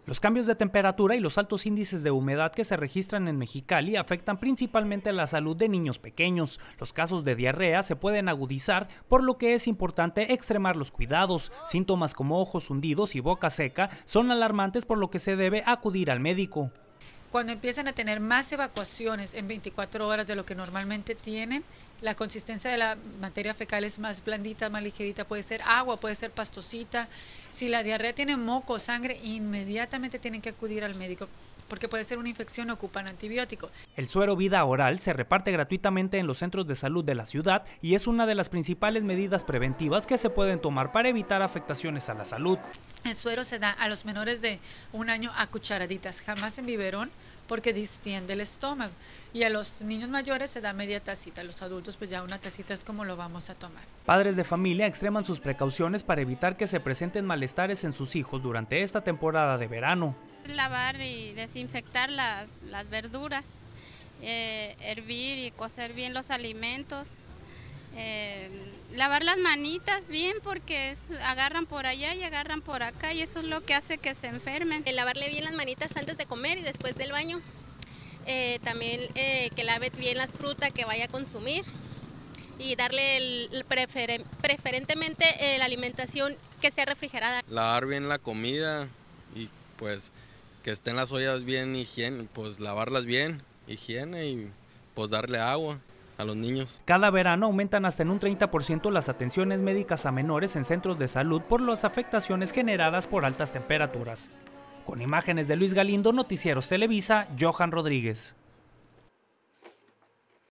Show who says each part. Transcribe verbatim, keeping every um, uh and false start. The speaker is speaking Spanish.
Speaker 1: Los cambios de temperatura y los altos índices de humedad que se registran en Mexicali afectan principalmente la salud de niños pequeños. Los casos de diarrea se pueden agudizar, por lo que es importante extremar los cuidados. Síntomas como ojos hundidos y boca seca son alarmantes, por lo que se debe acudir al médico.
Speaker 2: Cuando empiezan a tener más evacuaciones en veinticuatro horas de lo que normalmente tienen, la consistencia de la materia fecal es más blandita, más ligerita, puede ser agua, puede ser pastosita. Si la diarrea tiene moco o sangre, inmediatamente tienen que acudir al médico, porque puede ser una infección, ocupan antibiótico.
Speaker 1: El suero Vida Oral se reparte gratuitamente en los centros de salud de la ciudad y es una de las principales medidas preventivas que se pueden tomar para evitar afectaciones a la salud.
Speaker 2: El suero se da a los menores de un año a cucharaditas, jamás en biberón, porque distiende el estómago. Y a los niños mayores se da media tacita, a los adultos pues ya una tacita es como lo vamos a tomar.
Speaker 1: Padres de familia extreman sus precauciones para evitar que se presenten malestares en sus hijos durante esta temporada de verano.
Speaker 3: Lavar y desinfectar las, las verduras, eh, hervir y cocer bien los alimentos, eh, lavar las manitas bien porque es, agarran por allá y agarran por acá y eso es lo que hace que se enfermen.
Speaker 4: Eh, lavarle bien las manitas antes de comer y después del baño, eh, también eh, que lave bien las frutas que vaya a consumir y darle el, el prefer, preferentemente eh, la alimentación que sea refrigerada.
Speaker 5: Lavar bien la comida y pues que estén las ollas bien higiene, pues lavarlas bien, higiene y pues darle agua a los niños.
Speaker 1: Cada verano aumentan hasta en un treinta por ciento las atenciones médicas a menores en centros de salud por las afectaciones generadas por altas temperaturas. Con imágenes de Luis Galindo, Noticieros Televisa, Johan Rodríguez.